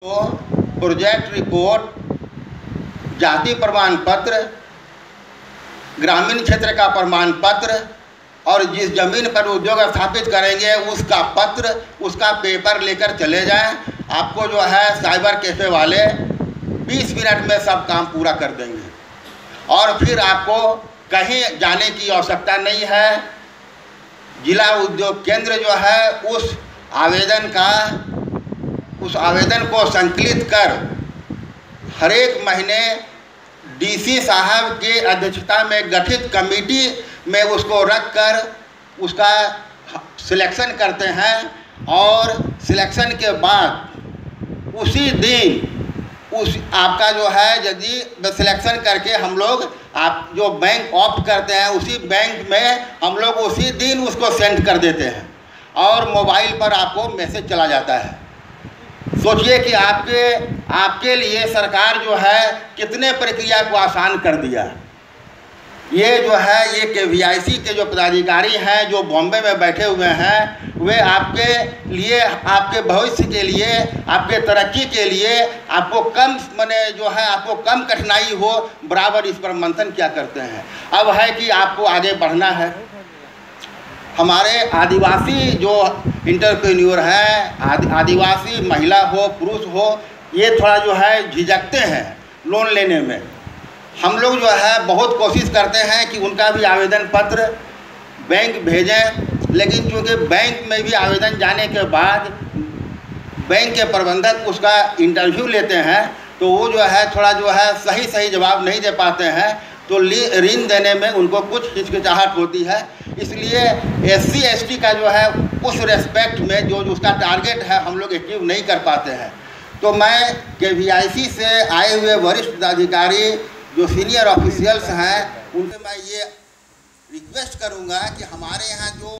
तो project report, जाति प्रमाण पत्र, ग्रामीण क्षेत्र का प्रमाण पत्र और जिस जमीन पर उद्योग स्थापित करेंगे उसका पत्र, उसका पेपर लेकर चले जाएं। आपको जो है साइबर कैफे वाले 20 मिनट में सब काम पूरा कर देंगे और फिर आपको कहीं जाने की आवश्यकता नहीं है। जिला उद्योग केंद्र जो है उस आवेदन को संकलित कर हर एक महीने डीसी साहब के अध्यक्षता में गठित कमेटी में उसको रख कर उसका सिलेक्शन करते हैं और सिलेक्शन के बाद उसी दिन आपका जो है यदि सिलेक्शन करके हम लोग आप जो बैंक ऑप्ट करते हैं उसी बैंक में हम लोग उसी दिन उसको सेंड कर देते हैं और मोबाइल पर आपको मैसेज चला जाता है। सोचिए कि आपके लिए सरकार जो है कितने प्रक्रिया को आसान कर दिया। ये जो है ये KVIC के जो पदाधिकारी हैं जो बॉम्बे में बैठे हुए हैं वे आपके लिए, आपके भविष्य के लिए, आपके तरक्की के लिए आपको आपको कम कठिनाई हो बराबर इस पर मंथन क्या करते हैं। अब है कि आपको आगे बढ़ना है। हमारे आदिवासी जो इंटरप्रेन्योर हैं, आदिवासी महिला हो पुरुष हो, ये थोड़ा जो है झिझकते हैं लोन लेने में। हम लोग जो है बहुत कोशिश करते हैं कि उनका भी आवेदन पत्र बैंक भेजें, लेकिन चूँकि बैंक में भी आवेदन जाने के बाद बैंक के प्रबंधक उसका इंटरव्यू लेते हैं तो वो जो है थोड़ा जो है सही जवाब नहीं दे पाते हैं, तो ऋण देने में उनको कुछ हिचकिचाहट होती है। इसलिए SC ST का जो है उस रेस्पेक्ट में जो उसका टारगेट है हम लोग अचीव नहीं कर पाते हैं। तो मैं KVIC से आए हुए वरिष्ठ पदाधिकारी जो सीनियर ऑफिशियल्स हैं उनसे मैं ये रिक्वेस्ट करूंगा कि हमारे यहाँ जो